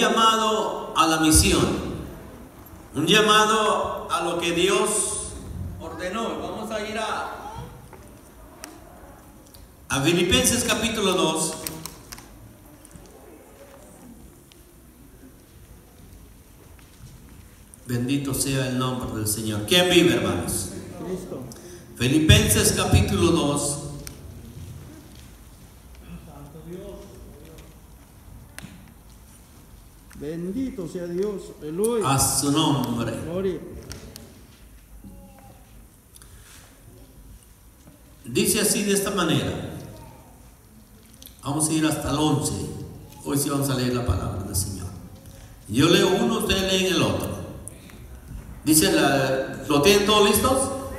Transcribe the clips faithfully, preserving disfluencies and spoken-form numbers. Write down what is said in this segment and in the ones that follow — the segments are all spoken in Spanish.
llamado a la misión, un llamado a lo que Dios ordenó. Vamos a ir a, a Filipenses capítulo dos. Bendito sea el nombre del Señor. ¿Quién vive, hermanos? Cristo. Filipenses capítulo dos. Bendito sea Dios. Aleluya. A su nombre. Gloria. Dice así de esta manera. Vamos a ir hasta el once. Hoy sí vamos a leer la palabra del Señor. Yo leo uno, ustedes leen el otro. Dice, la, ¿lo tienen todos listos?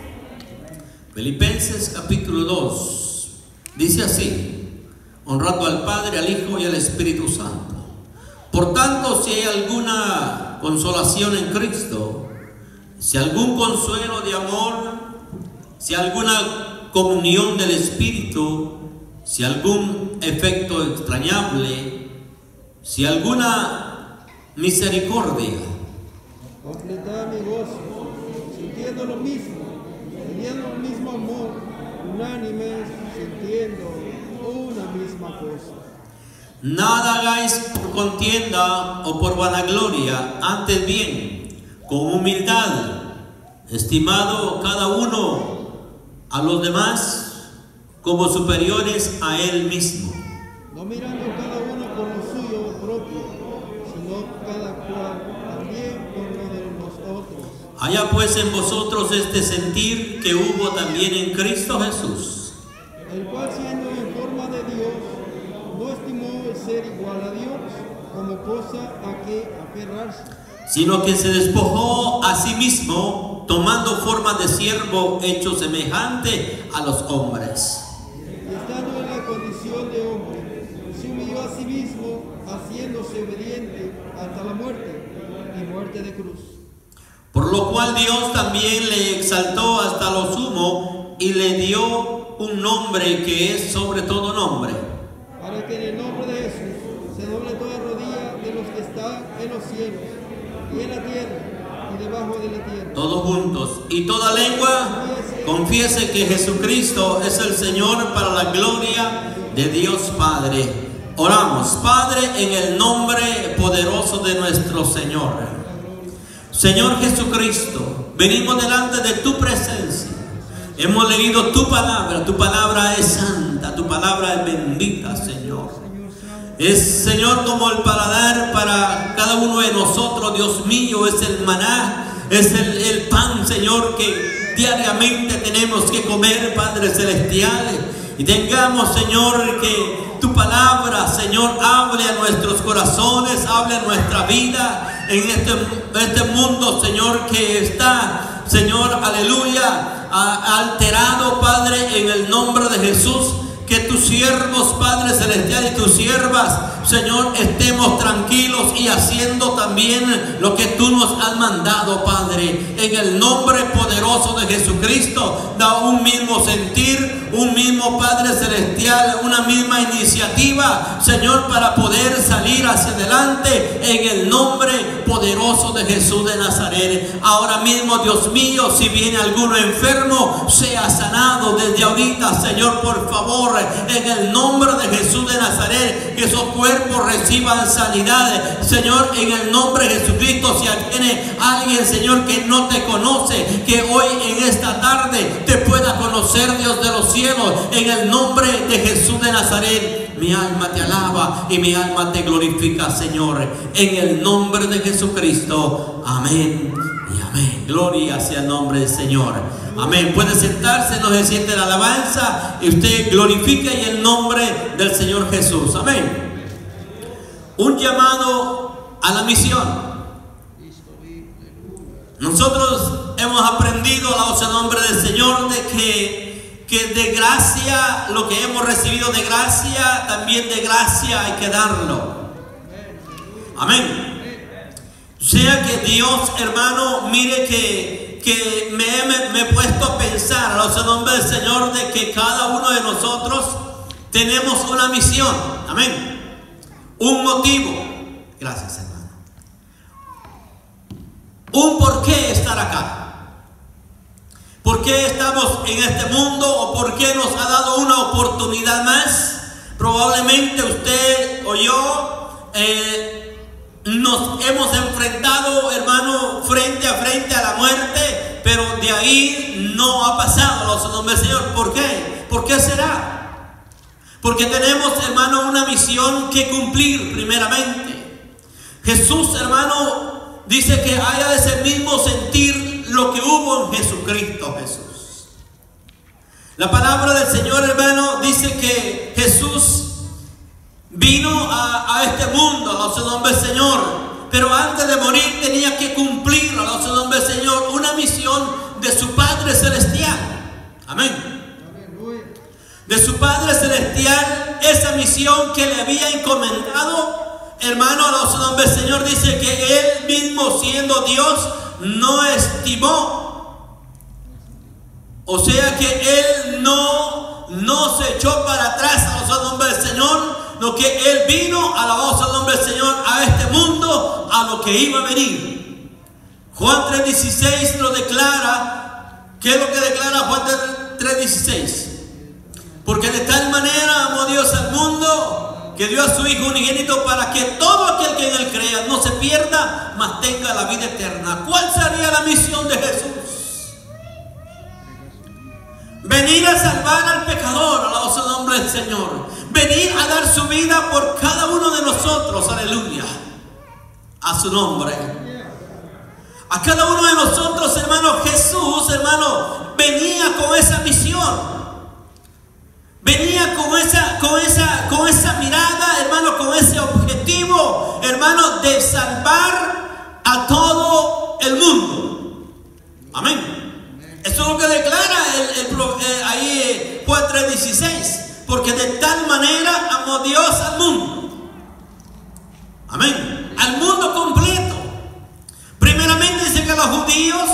Filipenses capítulo dos. Dice así: honrando al Padre, al Hijo y al Espíritu Santo. Por tanto, si hay alguna consolación en Cristo, si algún consuelo de amor, si alguna comunión del Espíritu, si algún efecto extrañable, si alguna misericordia, Completad mi gozo, sintiendo lo mismo, teniendo el mismo amor, unánimes, sintiendo una misma cosa. nada hagáis por contienda o por vanagloria, antes bien, con humildad, estimado cada uno a los demás como superiores a él mismo. No mirando cada uno por lo suyo propio, sino cada cual también por lo de los otros. Haya pues en vosotros este sentir que hubo también en Cristo Jesús, El cual, siendo en forma de Dios, no estimó el ser igual a Dios como cosa a que aferrarse, sino que se despojó a sí mismo, tomando forma de siervo, hecho semejante a los hombres. y estando en la condición de hombre, se humilló a sí mismo, haciéndose obediente hasta la muerte, y muerte de cruz. Por lo cual Dios también le exaltó hasta lo sumo y le dio un nombre que es sobre todo nombre, Para que en el nombre de Jesús se doble toda rodilla de los que están en los cielos, y en la tierra, y debajo de la tierra. todos juntos, y toda lengua confiese que Jesucristo es el Señor, para la gloria de Dios Padre. Oramos. Padre, en el nombre poderoso de nuestro Señor. Señor Jesucristo, venimos delante de tu presencia. Hemos leído tu palabra. Tu palabra es santa, tu palabra es bendita, Señor. Es, Señor, como el paladar para cada uno de nosotros, Dios mío. Es el maná, es el, el pan, Señor, que diariamente tenemos que comer, Padre Celestial. Y tengamos, Señor, que tu palabra, Señor, hable a nuestros corazones, hable a nuestra vida en este, este mundo, Señor, que está, Señor, aleluya, alterado, Padre, en el nombre de Jesús. Que tus siervos, Padre Celestial, y tus siervas, Señor, estemos tranquilos y haciendo también lo que tú nos has mandado, Padre. En el nombre poderoso de Jesucristo, da un mismo sentir, un mismo, Padre Celestial, una misma iniciativa, Señor, para poder salir hacia adelante en el nombre poderoso de Jesús de Nazaret. Ahora mismo, Dios mío, si viene alguno enfermo, sea sanado desde ahorita, Señor, por favor. En el nombre de Jesús de Nazaret, que esos cuerpos reciban sanidad, Señor, en el nombre de Jesucristo. Si viene alguien, Señor, que no te conoce, que hoy en esta tarde te pueda conocer, Dios de los cielos, en el nombre de Jesús de Nazaret. Mi alma te alaba y mi alma te glorifica, Señor, en el nombre de Jesucristo. Amén y amén. Gloria sea el nombre del Señor. Amén. Puede sentarse, no se siente la alabanza y usted glorifica en el nombre del Señor Jesús. Amén. Un llamado a la misión. Nosotros hemos aprendido, alabados sea el nombre del Señor, de que, que de gracia, lo que hemos recibido de gracia, también de gracia hay que darlo. Amén. O sea que Dios, hermano, mire que que me, me, me he puesto a pensar, a los nombres del Señor, de que cada uno de nosotros tenemos una misión, amén, un motivo. Gracias, hermano. estar acá? ¿Por qué estamos en este mundo o por qué nos ha dado una oportunidad más? Probablemente usted o yo eh, nos hemos enfrentado, hermano, frente a frente a la muerte, pero de ahí no ha pasado, los nombres del Señor. ¿Por qué? ¿Por qué será? Porque tenemos, hermano, una misión que cumplir primeramente. Jesús, hermano, dice que haya de ese mismo sentir lo que hubo en Jesucristo Jesús. La palabra del Señor, hermano, dice que Jesús vino a, a este mundo, a los nombres del Señor, pero antes de morir tenía que cumplir, a los nombres del Señor, una misión de su Padre Celestial. Amén. De su Padre Celestial, esa misión que le había encomendado, hermano, a los nombres del Señor, dice que Él mismo, siendo Dios, no estimó, o sea que Él no, no se echó para atrás a los nombres del Señor, lo que Él vino, alabados al nombre del Señor, a este mundo, a lo que iba a venir. Juan tres dieciséis lo declara. ¿Qué es lo que declara Juan tres dieciséis? Porque de tal manera amó Dios al mundo, que dio a su Hijo unigénito para que todo aquel que en Él crea no se pierda, mas tenga la vida eterna. ¿Cuál sería la misión de Jesús? Venir a salvar al pecador, alabados al nombre del Señor. Venir a dar su vida por cada uno de nosotros, aleluya, a su nombre. A cada uno de nosotros, hermano, Jesús, hermano, venía con esa misión. Venía con esa, con esa, con esa mirada, hermano, con ese objetivo, hermano, de salvar a todo el mundo. Amén. Eso es lo que declara el, el, el, ahí Juan tres dieciséis. Porque de tal manera amó Dios al mundo. Amén. Al mundo completo. Primeramente dice que a los judíos,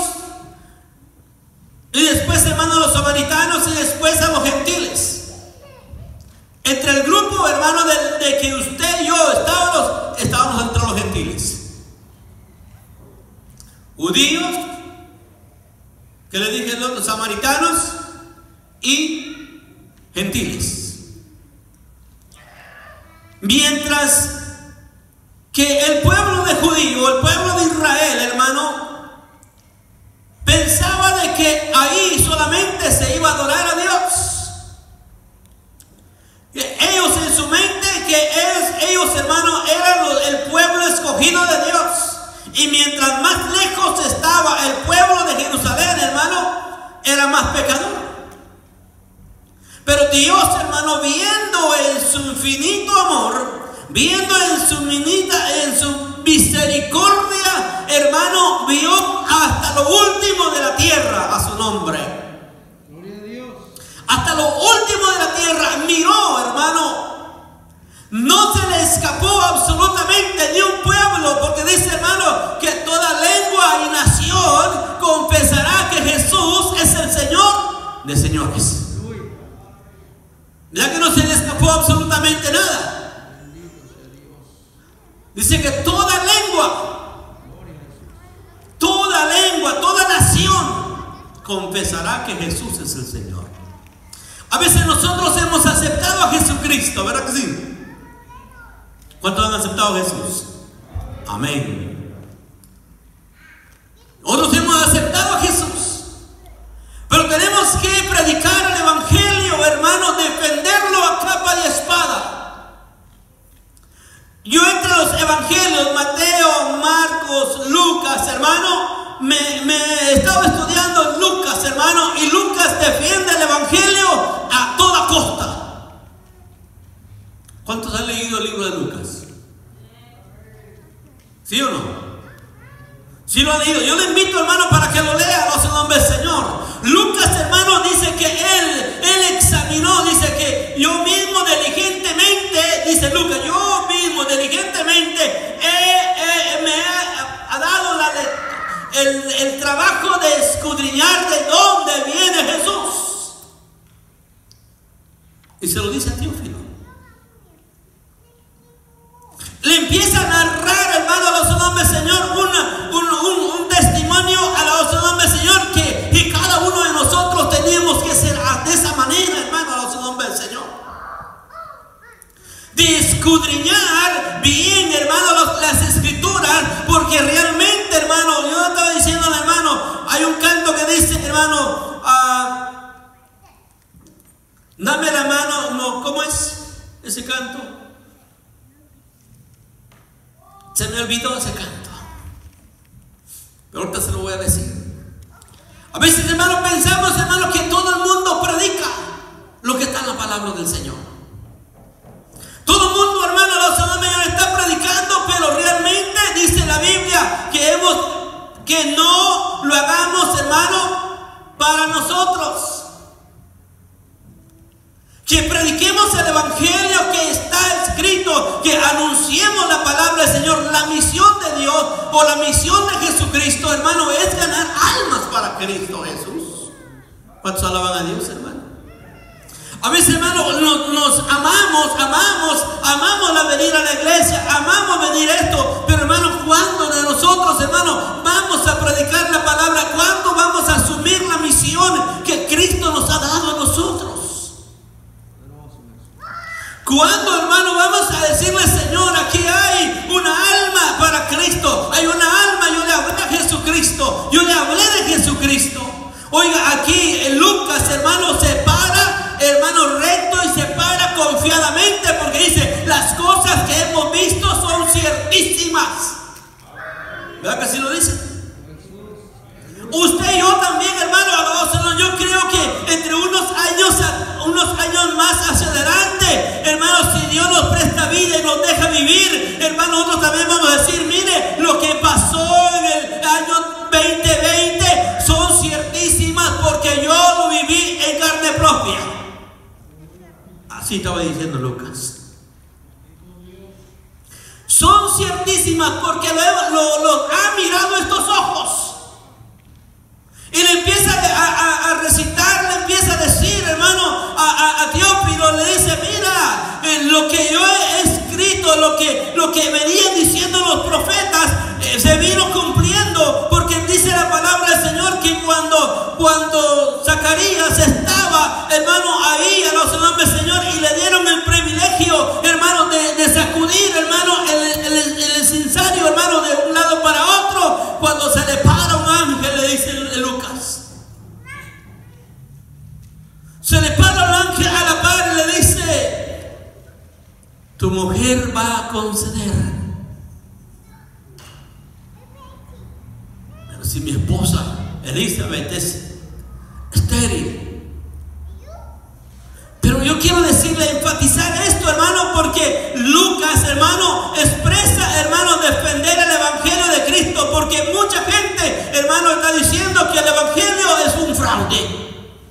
y después, hermano, a los samaritanos, y después a los gentiles. Entre el grupo, hermano, de, de que usted y yo estábamos, estábamos entre los gentiles. Judíos, que le dije los samaritanos, y gentiles. Mientras que el pueblo de judío, el pueblo de Israel, hermano, pensaba de que ahí solamente se iba a adorar a Dios. Ellos en su mente, que ellos, ellos hermano, eran el pueblo escogido de Dios. Y mientras más lejos estaba el pueblo de Jerusalén, hermano, era más pecador. Pero Dios, hermano, viendo en su infinito amor, viendo en su, minita, en su misericordia, hermano, vio hasta lo último de la tierra a su nombre. Hasta lo último de la tierra miró, hermano. No se le escapó absolutamente ni un pueblo, porque dice, hermano, que toda lengua y nación confesará que Jesús es el Señor de señores. Ya que no se le escapó absolutamente nada. Dice que toda lengua, toda lengua, toda nación confesará que Jesús es el Señor. A veces nosotros hemos aceptado a Jesucristo, ¿verdad que sí? ¿Cuántos han aceptado a Jesús? Amén. Otros hemos aceptado a Jesús, pero tenemos que predicar el evangelio, hermano, defenderlo a capa y espada. Yo entre los evangelios, Mateo, Marcos, Lucas, hermano, me, me estaba estudiando Lucas, hermano, y Lucas defiende el evangelio a toda costa. ¿Cuántos han leído el libro de Lucas? ¿Sí o no? ¿Sí lo han leído? Yo le invito, hermano, para que lo lea, a los nombres del Señor. Lucas, hermano, dice que él, él examinó, dice que yo mismo diligentemente, dice Lucas, yo mismo diligentemente he, he, me ha, ha dado la, el, el trabajo de escudriñar de dónde viene Jesús. Y se lo dice a Teófilo. Le empieza a narrar, hermano, a los nombres del Señor, una, un, un, un testimonio a los Dame la mano. No, ¿cómo es ese canto? Se me olvidó ese canto, pero ahorita se lo voy a decir. A veces, hermanos, pensamos, hermanos, que todo el mundo predica lo que está en la palabra del Señor. Todo el mundo, hermano, los hermanos está predicando, pero realmente dice la Biblia que hemos, que no lo hagamos, hermano, para nosotros. Que prediquemos el evangelio que está escrito, que anunciemos la palabra del Señor. La misión de Dios o la misión de Jesucristo, hermano, es ganar almas para Cristo Jesús. ¿Cuántos alaban a Dios, hermano? A veces, hermano, nos, nos amamos, amamos, amamos la venir a la iglesia, amamos venir esto, pero, hermano, ¿cuándo de nosotros, hermano, vamos a predicar la palabra? ¿Cuándo vamos a asumir la misión que Cristo nos ha dado a nosotros? ¿Cuándo, hermano, vamos a decirle, Señor, aquí hay una alma para Cristo? Hay una alma, yo le hablé a Jesucristo, yo le hablé de Jesucristo. Oiga, aquí en Lucas, hermano, se para, hermano, recto y se para confiadamente, porque dice, las cosas que hemos visto son ciertísimas. ¿Verdad que así lo dice? Usted y yo también, hermano, yo creo que entre unos años, unos años más hacia adelante, hermano, si Dios nos presta vida y nos deja vivir, hermano, nosotros también vamos a decir, mire, lo que pasó en el año veinte veinte son ciertísimas porque yo lo viví en carne propia. Así estaba diciendo Lucas. Son ciertísimas porque lo, lo, lo ha mirado estos ojos. Y le empieza a, a, a recitar, le empieza a decir, hermano, a, a, a Teófilo, le dice, mira, eh, lo que yo he escrito, lo que, lo que venían diciendo los profetas, eh, se vino cumpliendo, porque dice la palabra del Señor que cuando, cuando Zacarías estaba, hermano, ahí a los nombres del Señor, y le dieron el privilegio, hermano, de, de sacudir, hermano, el, el, el, el incensario, hermano, de un lado para otro, cuando se le para un ángel, le dice Lucas, se le para el ángel a la par y le dice, tu mujer va a conceder. Pero si mi esposa Elizabeth es estéril. Pero yo quiero decirle, enfatizar esto, hermano, porque Lucas, hermano, expresa, hermano, defender el evangelio de Cristo, porque mucha gente, hermano, está diciendo que el evangelio es un fraude.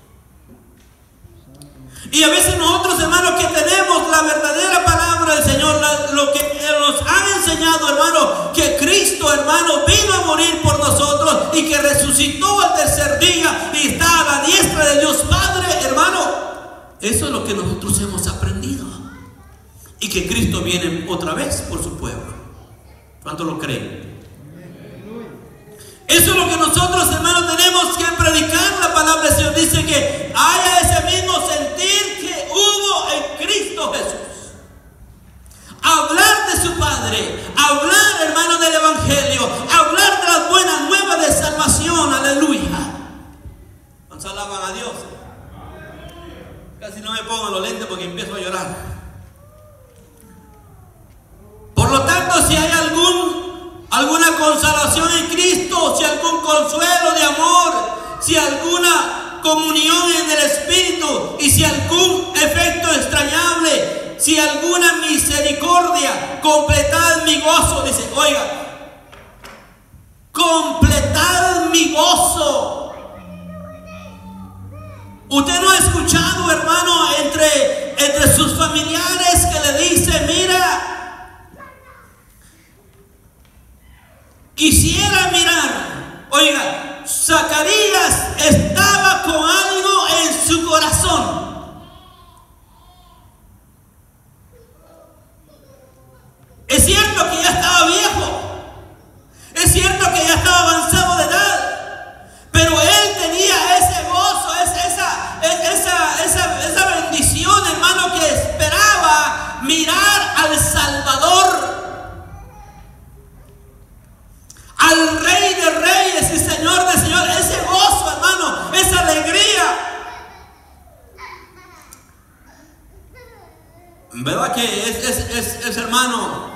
Y a veces nosotros, hermanos, que tenemos la verdadera palabra del Señor, la, lo que nos han enseñado, hermano, que Cristo, hermano, vino a morir por nosotros y que resucitó al tercer día y está a la diestra de Dios Padre, hermano. Eso es lo que nosotros hemos aprendido. Y que Cristo viene otra vez por su pueblo. ¿Cuánto lo creen? Eso es lo que nosotros, hermanos, tenemos que predicar la palabra del Señor. Dice que haya ese mismo sentir que hubo en Cristo Jesús. Hablar de su Padre, hablar, hermano, del Evangelio, hablar de las buenas nuevas de salvación. Aleluya. ¿Cuántos alaban a Dios? Casi no me pongo los lentes porque empiezo a llorar. Por lo tanto, si hay algún, alguna consolación en Cristo, si algún consuelo de amor, si alguna comunión en el Espíritu, y si algún efecto extrañable, si alguna misericordia, completad mi gozo. Dice, oiga, completad mi gozo. Usted no ha escuchado, hermano, entre, entre sus familiares que le dice, mira, quisiera mirar. Oiga, Zacarías estaba con algo en su corazón. Es cierto que ya estaba viejo, es cierto que ya estaba avanzado de edad, pero él tenía ese gozo, esa, esa, esa, esa bendición, hermano, que esperaba mirar al Salvador, al Rey de Reyes y Señor de Señores. Ese gozo, hermano, esa alegría. ¿Verdad que es, es, es, es hermano?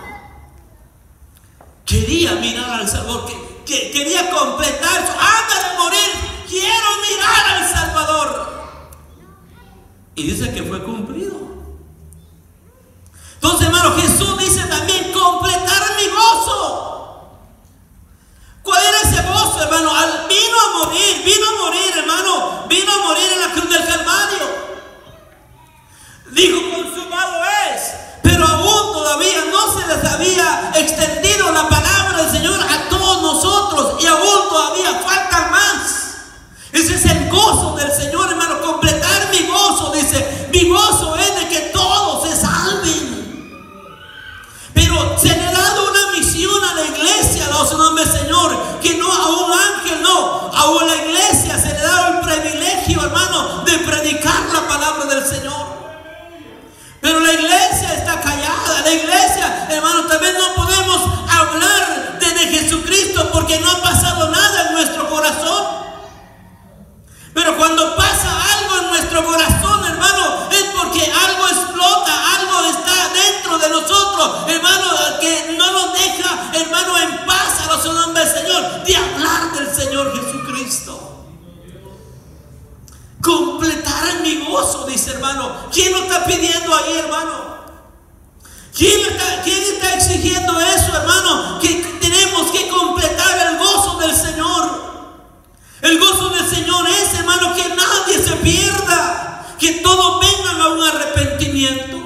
Quería mirar al Salvador, que, que quería completar su, antes de morir, quiero mirar al Salvador. Y dice que fue cumplido. Entonces, hermano, Jesús dice también completar mi gozo. ¿Cuál era ese gozo, hermano? Al, vino a morir, vino a morir, hermano, vino a morir en la cruz del Calvario. Dijo, consumado es. Pero aún todavía no se les había extendido la palabra del Señor a todos nosotros. Y aún todavía faltan más. Ese es el gozo del Señor, hermano. Completar mi gozo, dice. Mi gozo es de que todos se salven. Pero se le ha dado una misión a la iglesia, a su nombre Señor, que no a un ángel, no. A la iglesia se le ha dado el privilegio, hermano, de predicar la palabra del Señor. Pero la iglesia está callada. La iglesia, hermano, también no podemos hablar de, de Jesucristo porque no ha pasado nada en nuestro corazón. Pero cuando pasa algo en nuestro corazón, hermano, es porque algo explota, algo está dentro de nosotros, hermano, que no nos deja, hermano, en paz a los nombres del Señor, de hablar del Señor Jesucristo. Completar mi gozo, dice, hermano. ¿Quién lo está pidiendo ahí, hermano? ¿Quién está, quién está exigiendo eso, hermano? Que tenemos que completar el gozo del Señor. El gozo del Señor es, hermano, que nadie se pierda, que todos vengan a un arrepentimiento.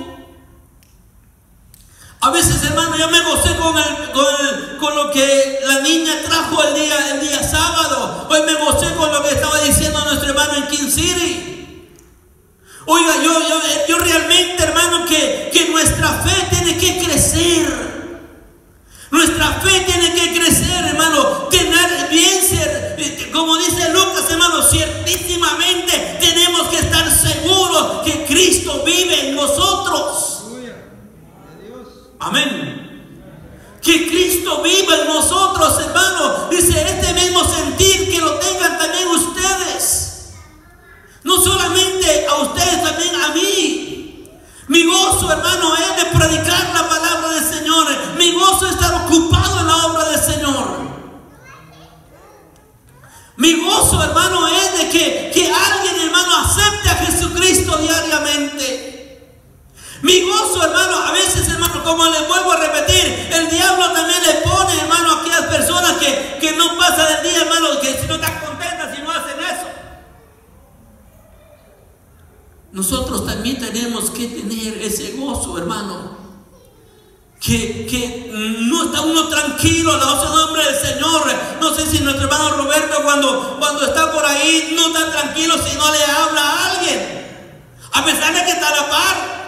A veces, hermano, yo me gocé con, el, con, el, con lo que la niña trajo el día, el día sábado. Hoy me gocé con lo que estaba diciendo nuestro hermano en King City. Oiga, yo, yo, yo realmente, hermano, que, que nuestra fe tiene que crecer. Nuestra fe tiene que crecer, hermano. Tener bien ser, como dice Lucas, hermano, ciertísimamente tenemos que estar seguros que Cristo vive en nosotros. Amén. Que Cristo viva en nosotros, hermano. Dice, este mismo sentir que lo tengan también ustedes. No solamente a ustedes, también a mí. Mi gozo, hermano, es de predicar la palabra del Señor. Mi gozo es estar ocupado en la obra del Señor. Mi gozo, hermano, es de que, que alguien, hermano, acepte a Jesucristo diariamente. Mi gozo, hermano, a veces, hermano, como les vuelvo a repetir, el diablo también le pone, hermano, a aquellas personas que, que no pasan el día, hermano, que si no están contentas, si no hacen eso. Nosotros también tenemos que tener ese gozo, hermano. Que, que no está uno tranquilo a la voz del nombre del Señor. No sé si nuestro hermano Roberto cuando, cuando está por ahí no está tranquilo si no le habla a alguien, a pesar de que está a la par.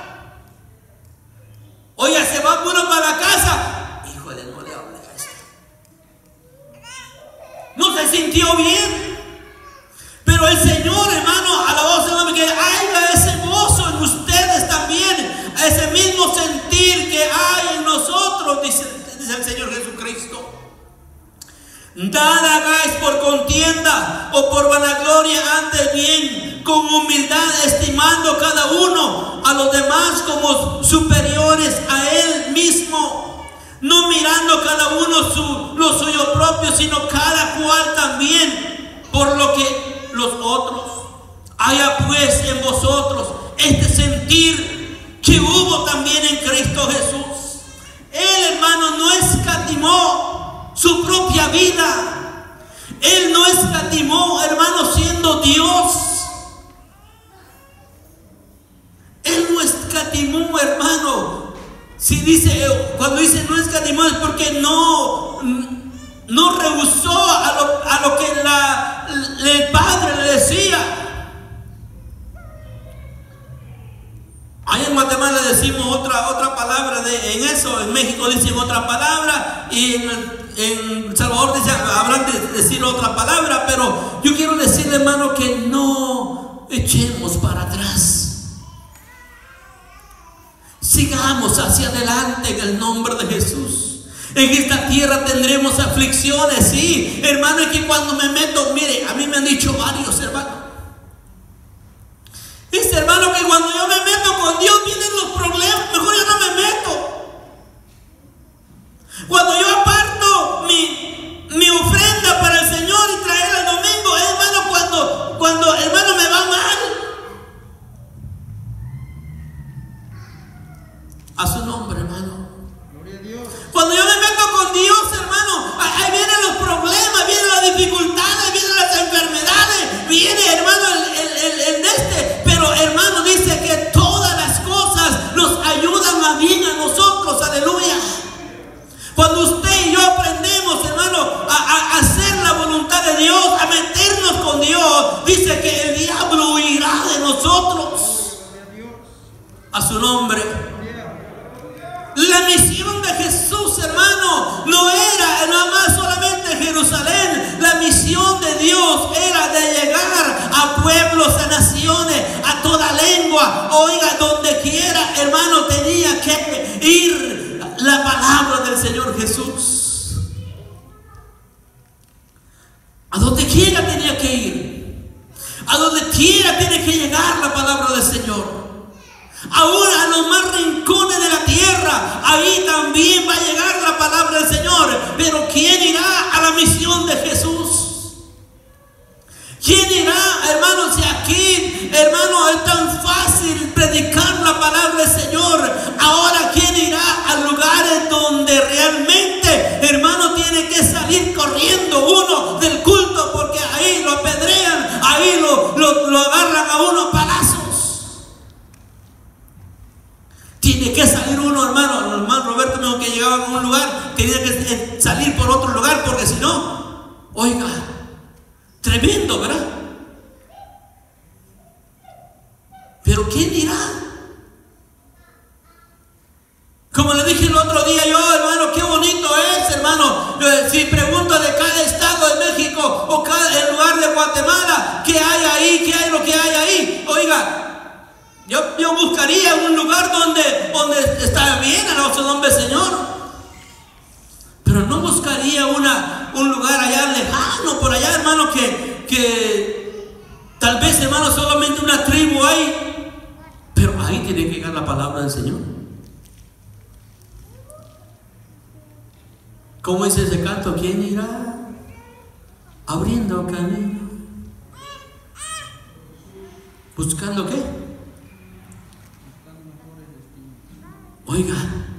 Oiga, se va uno para la casa, híjole, no le hable a este. No se sintió bien. Pero el Señor, hermano, a la voz del nombre, que haya ese gozo en ustedes también, ese mismo sentir que hay en nosotros, dice, dice el Señor Jesucristo. Nada hagáis por contienda o por vanagloria, antes bien con humildad, estimando cada uno a los demás como superiores a él mismo, no mirando cada uno su, lo suyo propio, sino cada cual también por lo que los otros. Haya pues en vosotros este sentir que hubo también en Cristo Jesús. Él, hermano, no escatimó su propia vida. Él no escatimó, hermano, siendo Dios. Él no escatimó, hermano. Si dice, cuando dice no escatimó, es porque no no rehusó a lo, a lo que la, el Padre le decía. Ahí en Guatemala decimos otra, otra palabra de, en eso. En México dicen otra palabra. Y en, en Salvador dicen, habrán de decir otra palabra. Pero yo quiero decirle, hermano, que no echemos para atrás. Sigamos hacia adelante en el nombre de Jesús. En esta tierra tendremos aflicciones, sí, hermano, es que cuando me meto, mire, a mí me han dicho varios, hermano. Dice, hermano, que cuando yo me meto con Dios vienen los problemas, mejor Oiga, donde quiera, hermano, tenía que ir la palabra del Señor Jesús. A donde quiera tenía que ir. A donde quiera tiene que llegar la palabra del Señor. Aún a los más rincones de la tierra, ahí también va a llegar la palabra del Señor. Pero ¿quién irá a la misión de Jesús? ¿Quién irá, hermano? Si aquí, hermano, es tan fácil predicar la palabra del Señor. Ahora, ¿quién irá a lugares donde realmente, hermano, tiene que salir corriendo uno del culto? Porque ahí lo apedrean, ahí lo, lo, lo agarran a uno palazos. Tiene que salir uno, hermano. El hermano Roberto me dijo que llegaba a un lugar, tenía que salir por otro lugar, porque si no, oiga, tremendo, ¿verdad? Pero ¿quién dirá? Como le dije el otro día yo, hermano, qué bonito es, hermano. Si pregunto de cada estado de México o cada el lugar de Guatemala, ¿qué hay ahí? ¿Qué hay lo que hay ahí? Oiga, yo, yo buscaría un lugar donde, donde está bien, a su nombre, Señor. Pero no buscaría una, un lugar allá lejano, por allá, hermano, que, que tal vez, hermano, solamente una tribu hay. Pero ahí tiene que llegar la palabra del Señor. ¿Cómo dice ese canto? ¿Quién irá abriendo camino? ¿Buscando qué? Oiga,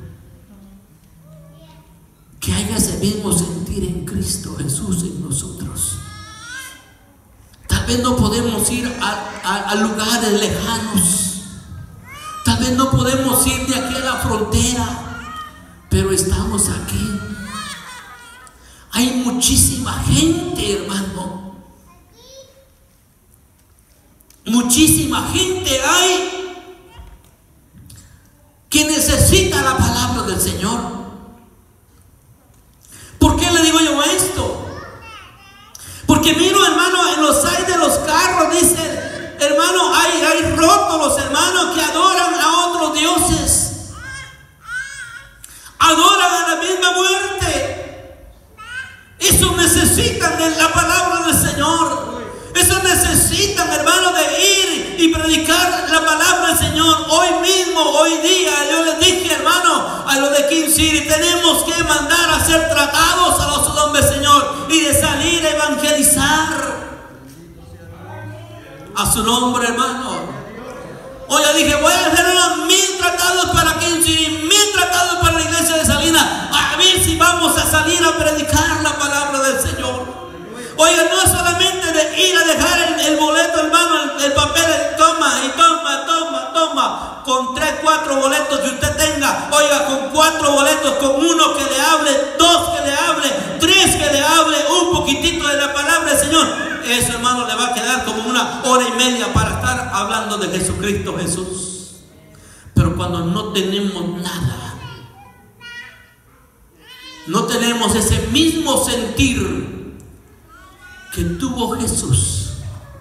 que haya ese mismo sentir en Cristo Jesús en nosotros. Tal vez no podemos ir a, a, a lugares lejanos. Tal vez no podemos ir de aquí a la frontera, pero estamos aquí. Hay muchísima gente, hermano. Muchísima gente hay que necesita la palabra del Señor. ¿Por qué le digo yo esto? Porque miro, hermano, en los aires de los carros, dice, hermano, hay, hay rótulos, hermano, que adoran a otros dioses. Adoran a la misma muerte. Eso necesitan de la palabra del Señor. Eso necesitan, hermano, de ir y predicar la palabra del Señor. Hoy mismo, hoy día, yo les dije, hermano, a los de King City, tenemos que mandar a ser tratados a los hombres, Señor, y de salir a evangelizar a su nombre, hermano. Hoy yo dije, voy a hacer unos mil tratados para King City, mil tratados para la iglesia de Salinas, a ver si vamos a salir a predicar la palabra del Señor. Oiga, no es solamente de ir a dejar el, el boleto, hermano, el, el papel, el toma y toma, toma, toma, con tres, cuatro boletos que usted tenga. Oiga, con cuatro boletos, con uno que le hable, dos que le hable, tres que le hable, un poquitito de la palabra del Señor. Eso, hermano, le va a quedar como una hora y media para estar hablando de Jesucristo Jesús. Pero cuando no tenemos nada, no tenemos ese mismo sentir que tuvo Jesús,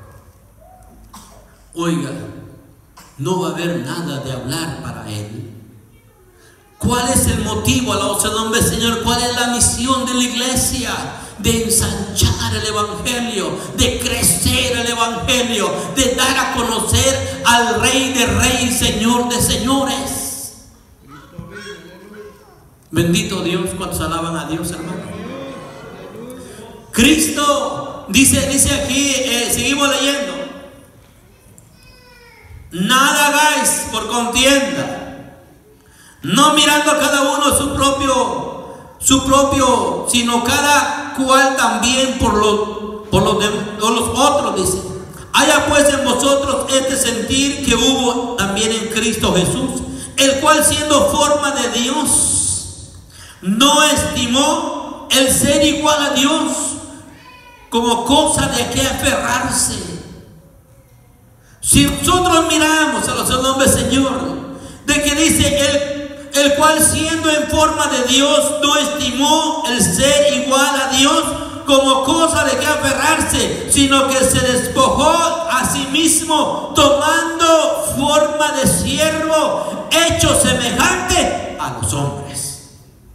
oiga, no va a haber nada de hablar para él. ¿Cuál es el motivo, alabado sea el nombre del Señor? ¿Cuál es la misión de la iglesia? De ensanchar el evangelio, de crecer el evangelio, de dar a conocer al Rey de Reyes, Señor de Señores. Bendito Dios. ¿Cuántos alaban a Dios, hermano? Cristo dice, dice aquí, eh, seguimos leyendo: nada hagáis por contienda, no mirando a cada uno su propio, su propio, sino cada cual también por los, por los, de, por los otros, dice. Haya pues en vosotros este sentir que hubo también en Cristo Jesús, el cual, siendo forma de Dios, no estimó el ser igual a Dios como cosa de que aferrarse. Si nosotros miramos a los nombres, Señor, de que dice el, el cual, siendo en forma de Dios, no estimó el ser igual a Dios como cosa de que aferrarse, sino que se despojó a sí mismo, tomando forma de siervo, hecho semejante a los hombres.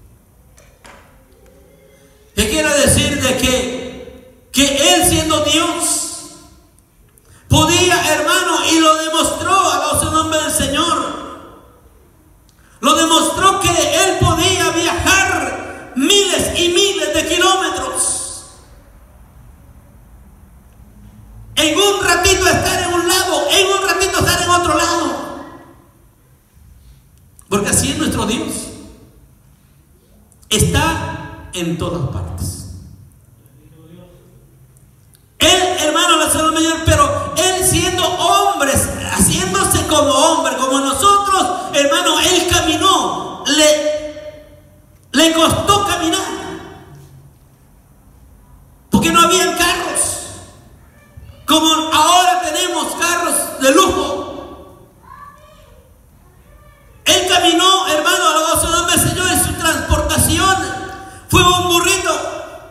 ¿Qué quiere decir? De que, que Él, siendo Dios, podía, hermano, y lo demostró, alabado sea el nombre del Señor. Lo demostró que Él podía viajar miles y miles de kilómetros. En un ratito estar en un lado, en un ratito estar en otro lado. Porque así es nuestro Dios. Está en todas partes. Él, hermano, la Señora Mayor, pero Él siendo hombre, haciéndose como hombre, como nosotros, hermano, Él caminó, le, le costó caminar, porque no habían carros, como ahora tenemos carros de lujo. Él caminó, hermano, alabado sea el nombre del Señor, en su transportación fue un burrito.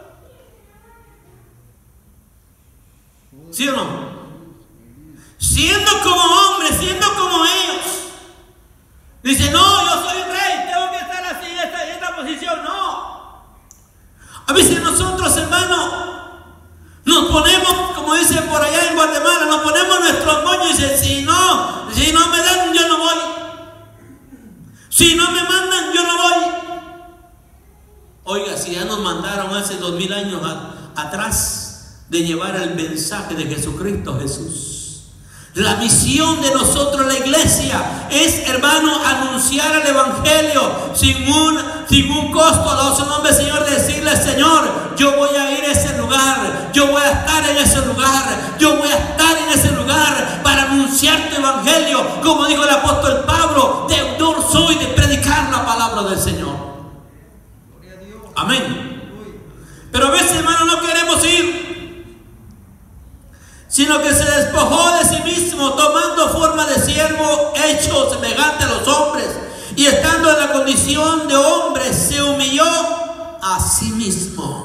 ¿Sí o no? Siendo como hombres, siendo como ellos. Dice, no, yo soy rey, tengo que estar así en esta, en esta posición. No. A veces nosotros, hermano, nos ponemos, como dicen por allá en Guatemala, nos ponemos nuestros moños y dicen, si no, si no me dan, yo no voy. Si no me mandan, yo no voy. Oiga, si ya nos mandaron hace dos mil años a, atrás, de llevar el mensaje de Jesucristo Jesús. La misión de nosotros, la iglesia, es, hermano, anunciar el evangelio sin un, sin un costo. A su nombre, Señor, decirle, Señor, yo voy a ir a ese lugar, yo voy a estar en ese lugar, yo voy a estar en ese lugar para anunciar tu evangelio, como dijo el apóstol Pablo, deudor soy de predicar la palabra del Señor. Amén. Pero a veces, hermano, no queremos ir, sino que se despojó de sí mismo, tomando forma de siervo, hecho semejante a los hombres, y estando en la condición de hombre, se humilló a sí mismo.